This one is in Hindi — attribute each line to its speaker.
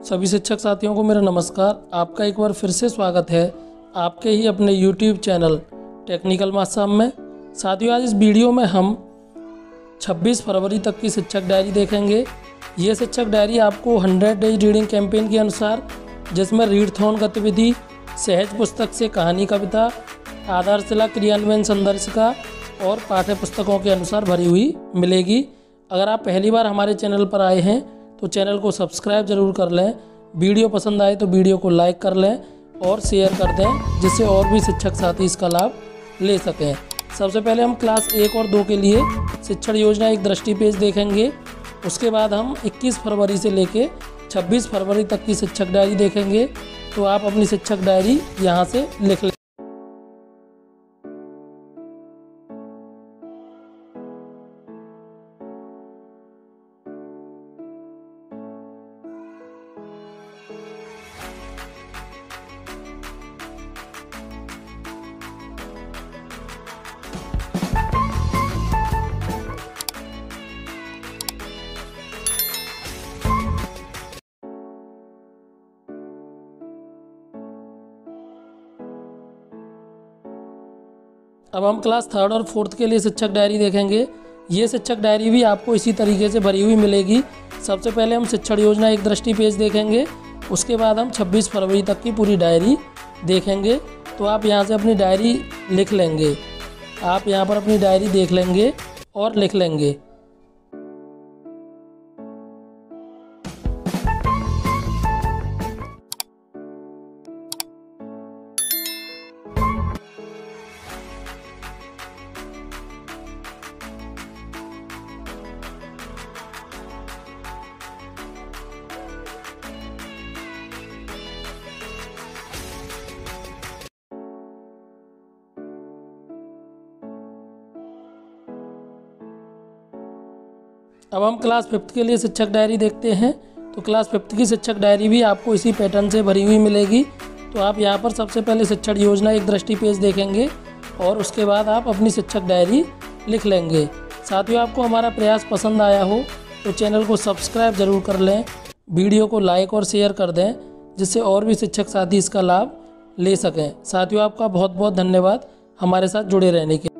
Speaker 1: सभी शिक्षक साथियों को मेरा नमस्कार। आपका एक बार फिर से स्वागत है आपके ही अपने YouTube चैनल टेक्निकल मास्टर में। साथियों, आज इस वीडियो में हम 26 फरवरी तक की शिक्षक डायरी देखेंगे। ये शिक्षक डायरी आपको 100 डेज रीडिंग कैंपेन के अनुसार, जिसमें रीडथॉन गतिविधि, सहज पुस्तक से कहानी कविता, आधारशिला क्रियान्वयन संदर्शिका और पाठ्य पुस्तकों के अनुसार भरी हुई मिलेगी। अगर आप पहली बार हमारे चैनल पर आए हैं तो चैनल को सब्सक्राइब जरूर कर लें। वीडियो पसंद आए तो वीडियो को लाइक कर लें और शेयर कर दें, जिससे और भी शिक्षक साथी इसका लाभ ले सकें। सबसे पहले हम क्लास 1 और 2 के लिए शिक्षण योजना एक दृष्टि पेज देखेंगे। उसके बाद हम 21 फरवरी से लेकर 26 फरवरी तक की शिक्षक डायरी देखेंगे। तो आप अपनी शिक्षक डायरी यहाँ से लिख लें। अब हम क्लास 3 और 4 के लिए शिक्षक डायरी देखेंगे। ये शिक्षक डायरी भी आपको इसी तरीके से भरी हुई मिलेगी। सबसे पहले हम शिक्षण योजना एक दृष्टि पेज देखेंगे। उसके बाद हम 26 फरवरी तक की पूरी डायरी देखेंगे। तो आप यहाँ से अपनी डायरी लिख लेंगे। आप यहाँ पर अपनी डायरी देख लेंगे और लिख लेंगे। अब हम क्लास 5 के लिए शिक्षक डायरी देखते हैं। तो क्लास 5 की शिक्षक डायरी भी आपको इसी पैटर्न से भरी हुई मिलेगी। तो आप यहाँ पर सबसे पहले शिक्षण योजना एक दृष्टि पेज देखेंगे और उसके बाद आप अपनी शिक्षक डायरी लिख लेंगे। साथियों, आपको हमारा प्रयास पसंद आया हो तो चैनल को सब्सक्राइब जरूर कर लें, वीडियो को लाइक और शेयर कर दें, जिससे और भी शिक्षक साथी इसका लाभ ले सकें। साथियों, आपका बहुत बहुत धन्यवाद हमारे साथ जुड़े रहने के।